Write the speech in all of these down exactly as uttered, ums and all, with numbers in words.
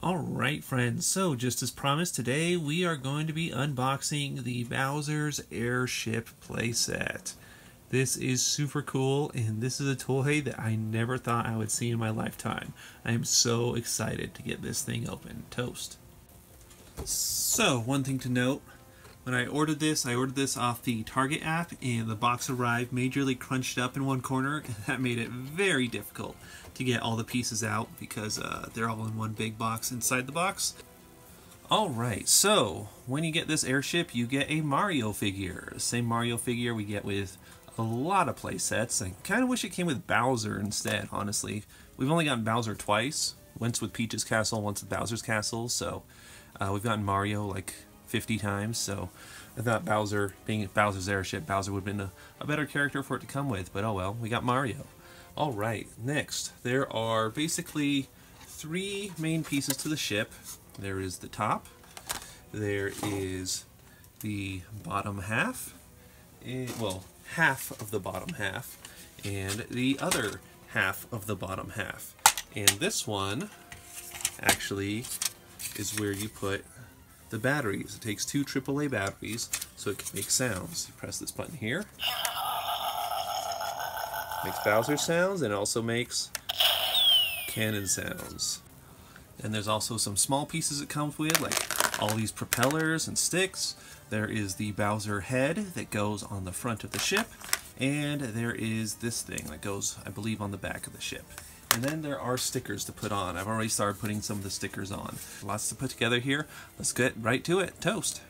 Alright friends, so just as promised, today we are going to be unboxing the Bowser's Airship playset. This is super cool, and this is a toy that I never thought I would see in my lifetime. I am so excited to get this thing open. Toast. So, one thing to note, when I ordered this, I ordered this off the Target app, and the box arrived majorly crunched up in one corner, and that made it very difficult to get all the pieces out because uh, they're all in one big box inside the box. Alright, so when you get this airship, you get a Mario figure. The same Mario figure we get with a lot of play sets. I kind of wish it came with Bowser instead, honestly. We've only gotten Bowser twice, once with Peach's Castle, once with Bowser's Castle, so uh, we've gotten Mario like fifty times, so I thought Bowser, being Bowser's airship, Bowser would have been a, a better character for it to come with, but oh well, we got Mario. Alright, next, there are basically three main pieces to the ship. There is the top, there is the bottom half, and, well, half of the bottom half, and the other half of the bottom half. And this one actually is where you put the batteries. It takes two triple A batteries so it can make sounds. You press this button here. Makes Bowser sounds, and it also makes cannon sounds. And there's also some small pieces it comes with, like all these propellers and sticks. There is the Bowser head that goes on the front of the ship, and there is this thing that goes, I believe, on the back of the ship. And then there are stickers to put on. I've already started putting some of the stickers on. Lots to put together here. Let's get right to it. Toast!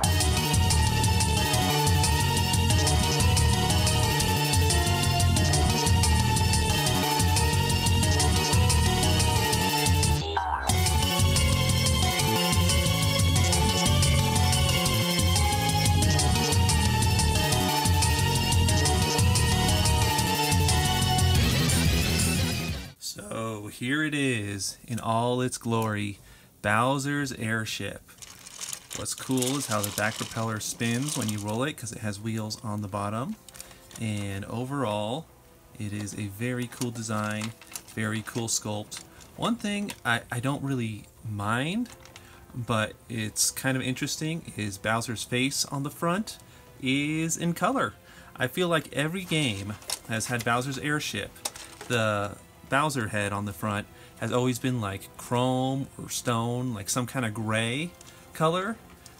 So here it is in all its glory, Bowser's airship. What's cool is how the back propeller spins when you roll it because it has wheels on the bottom. And overall, it is a very cool design, very cool sculpt. One thing I, I don't really mind, but it's kind of interesting, is Bowser's face on the front is in color. I feel like every game has had Bowser's airship. The Bowser head on the front has always been like chrome or stone, like some kind of gray color.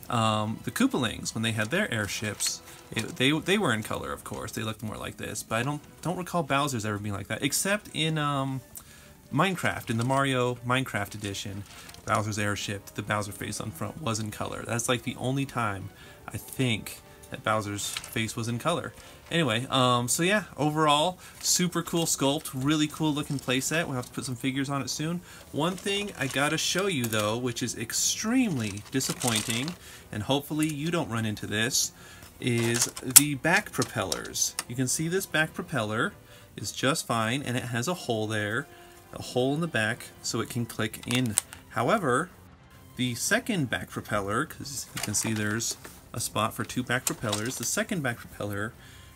Um, the Koopalings, when they had their airships, it, they they were in color, of course. They looked more like this, but I don't don't recall Bowser's ever being like that, except in um, Minecraft, in the Mario Minecraft edition. Bowser's airship, the Bowser face on front, was in color. That's like the only time I think that Bowser's face was in color. Anyway, um, so yeah, overall, super cool sculpt, really cool looking playset. We'll have to put some figures on it soon. One thing I gotta show you though, which is extremely disappointing, and hopefully you don't run into this, is the back propellers. You can see this back propeller is just fine, and it has a hole there, a hole in the back, so it can click in. However, the second back propeller, because you can see there's a spot for two back propellers, the second back propeller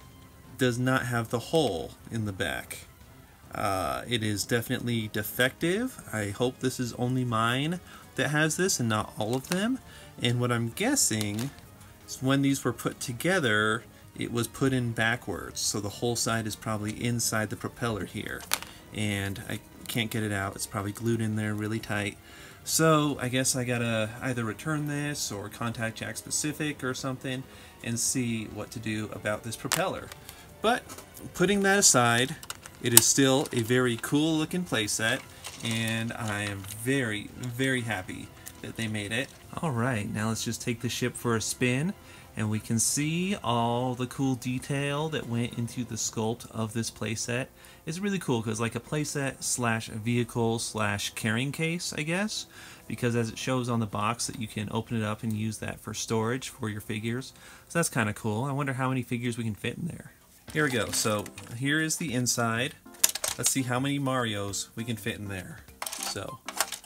does not have the hole in the back. Uh, it is definitely defective. I hope this is only mine that has this and not all of them. And what I'm guessing is when these were put together, it was put in backwards. So the whole side is probably inside the propeller here. And I can't get it out. It's probably glued in there really tight. So I guess I gotta either return this or contact Jakks Pacific or something and see what to do about this propeller. But putting that aside, it is still a very cool looking playset, and I am very, very happy that they made it. Alright, now let's just take the ship for a spin, and we can see all the cool detail that went into the sculpt of this playset. It's really cool because like a playset slash vehicle slash carrying case, I guess, because as it shows on the box that you can open it up and use that for storage for your figures. So that's kind of cool. I wonder how many figures we can fit in there. Here we go. So here is the inside. Let's see how many Marios we can fit in there. So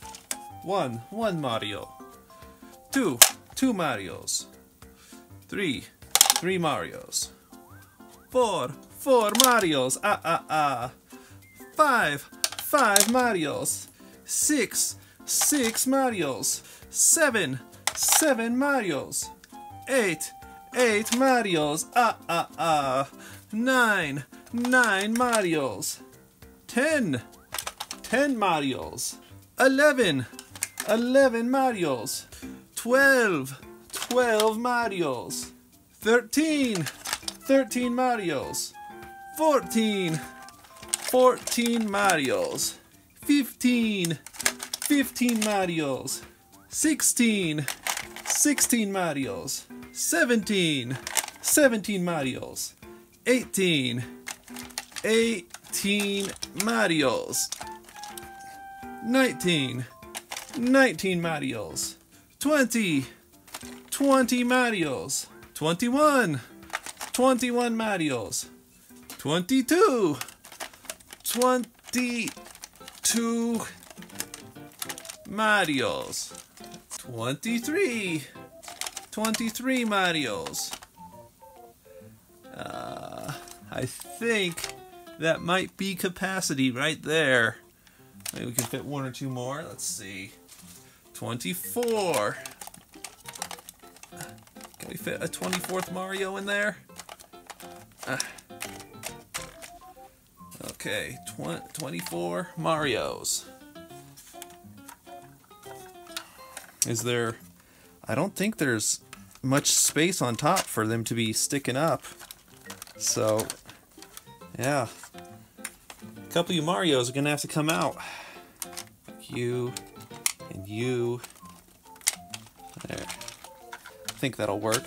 one, one Mario. Two, two Marios. Three, three Marios. Four, four Marios. Ah, ah, ah. Five, five Marios. Six, six Marios. Seven, seven Marios. Eight, eight Marios. Ah, ah, ah. Nine, nine Marios. Ten, ten Marios. Eleven, eleven Marios. Twelve, twelve Marios. Thirteen, thirteen Marios. Fourteen, fourteen Marios. Fifteen, fifteen Marios. Sixteen, sixteen Marios. Seventeen, seventeen Marios. Eighteen, eighteen Marios. Nineteen, nineteen Marios. Twenty, twenty Marios. Twenty-one, twenty-one Marios. Twenty-two, twenty-two Marios. Twenty-three, twenty-three Marios. Uh, I think that might be capacity right there. Maybe we can fit one or two more. Let's see. twenty-four. Can we fit a twenty-fourth Mario in there? Uh, okay, twenty-four Marios. Is there... I don't think there's much space on top for them to be sticking up. So, yeah. A couple of you Marios are going to have to come out. Like you and you. There. I think that'll work.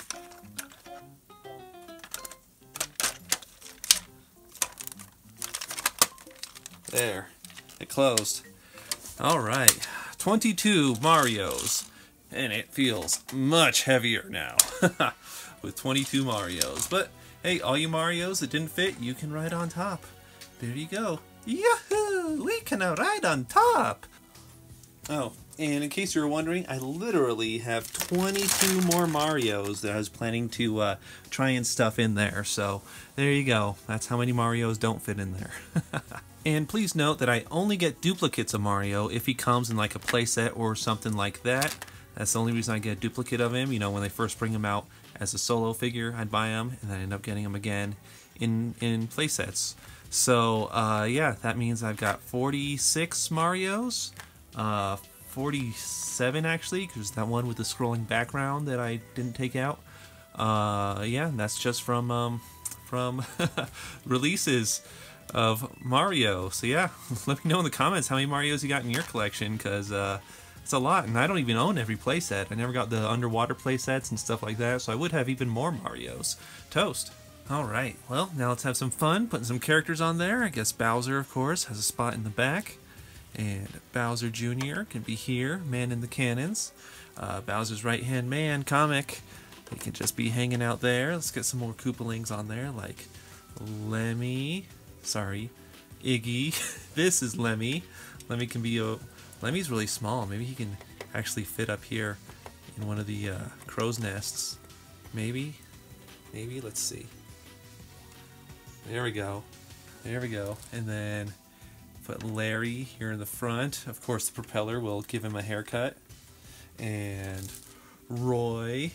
There. It closed. Alright. twenty-two Marios. And it feels much heavier now. With twenty-two Marios. But, hey, all you Marios that didn't fit, you can ride on top. There you go. Yahoo! We can now ride on top! Oh, and in case you were wondering, I literally have twenty-two more Marios that I was planning to uh, try and stuff in there. So, there you go. That's how many Marios don't fit in there. And please note that I only get duplicates of Mario if he comes in like a playset or something like that. That's the only reason I get a duplicate of him. You know, when they first bring him out as a solo figure, I'd buy him, and then I end up getting him again in, in playsets. So, uh, yeah, that means I've got forty-six Marios. Uh, forty-seven, actually, because that one with the scrolling background that I didn't take out. Uh, yeah, that's just from, um, from releases of Mario. So, yeah, let me know in the comments how many Marios you got in your collection, because, uh, it's a lot, and I don't even own every playset. I never got the underwater playsets and stuff like that, so I would have even more Marios. Toast. Alright, well, now let's have some fun, putting some characters on there. I guess Bowser, of course, has a spot in the back. And Bowser Junior can be here, man in the cannons. Uh, Bowser's right-hand man comic. He can just be hanging out there. Let's get some more Koopalings on there, like Lemmy. Sorry, Iggy. This is Lemmy. Lemmy can be a... Lemmy's really small. Maybe he can actually fit up here in one of the uh, crow's nests. Maybe? Maybe? Let's see. There we go. There we go. And then put Larry here in the front. Of course, the propeller will give him a haircut. And Roy.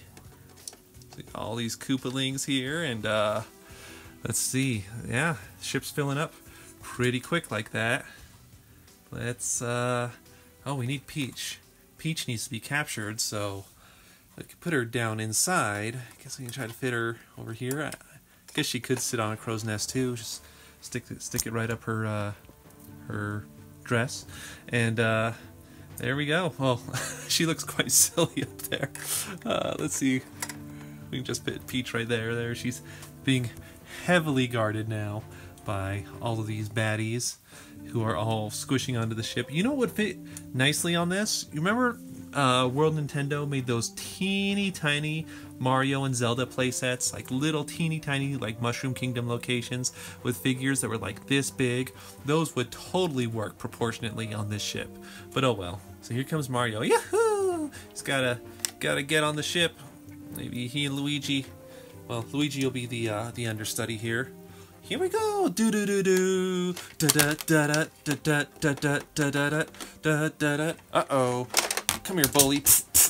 All these Koopalings here. And uh, let's see. Yeah, ship's filling up pretty quick like that. Let's... Uh, oh, we need Peach. Peach needs to be captured, so I could put her down inside. I guess we can try to fit her over here. I guess she could sit on a crow's nest too. Just stick it, stick it right up her uh, her dress, and uh, there we go. Well, she looks quite silly up there. Uh, let's see. We can just put Peach right there. There, she's being heavily guarded now by all of these baddies who are all squishing onto the ship. You know what would fit nicely on this? You remember uh, World Nintendo made those teeny tiny Mario and Zelda playsets, like little teeny tiny like Mushroom Kingdom locations with figures that were like this big? Those would totally work proportionately on this ship. But oh well. So here comes Mario. Yahoo! He's gotta gotta get on the ship. Maybe he and Luigi. Well, Luigi will be the uh, the understudy here. Here we go. Do do do do. Da da da da da da da da da da da da da. Uh oh. Come here, bully.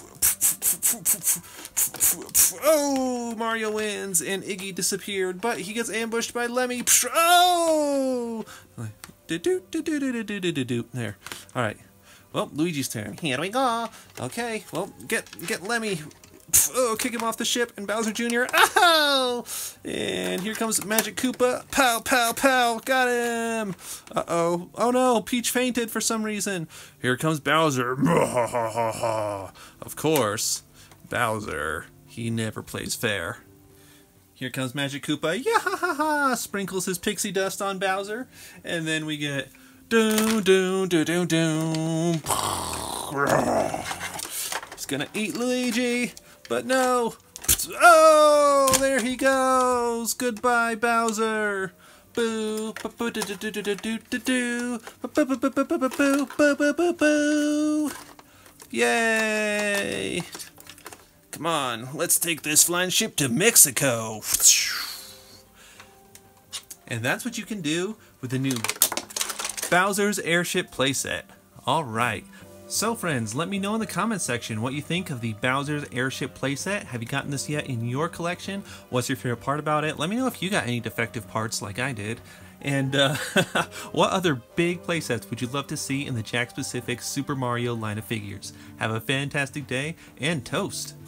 Oh, Mario wins and Iggy disappeared, but he gets ambushed by Lemmy. Oh! Do do do do do do do do do. There. All right. Well, Luigi's turn. Here we go. Okay. Well, get get Lemmy. Oh, kick him off the ship, and Bowser Junior Oh! And here comes Magic Koopa. Pow, pow, pow. Got him. Uh-oh. Oh, no. Peach fainted for some reason. Here comes Bowser. Of course, Bowser, he never plays fair. Here comes Magic Koopa. Yeah, ha, ha, ha. Sprinkles his pixie dust on Bowser. And then we get... Doom, doom, doom, doom, doom. He's gonna eat Luigi. But no! Oh, there he goes! Goodbye, Bowser! Boo! Boo! Do do do do do do do! Boo! Boo! Boo! Boo! Boo! Boo! Boo! Boo! Boo! Boo! Yay! Come on, let's take this flying ship to Mexico. And that's what you can do with the new Bowser's Airship playset. All right. So friends, let me know in the comment section what you think of the Bowser's Airship playset. Have you gotten this yet in your collection? What's your favorite part about it? Let me know if you got any defective parts like I did. And uh, what other big playsets would you love to see in the Jakks Pacific Super Mario line of figures? Have a fantastic day and toast!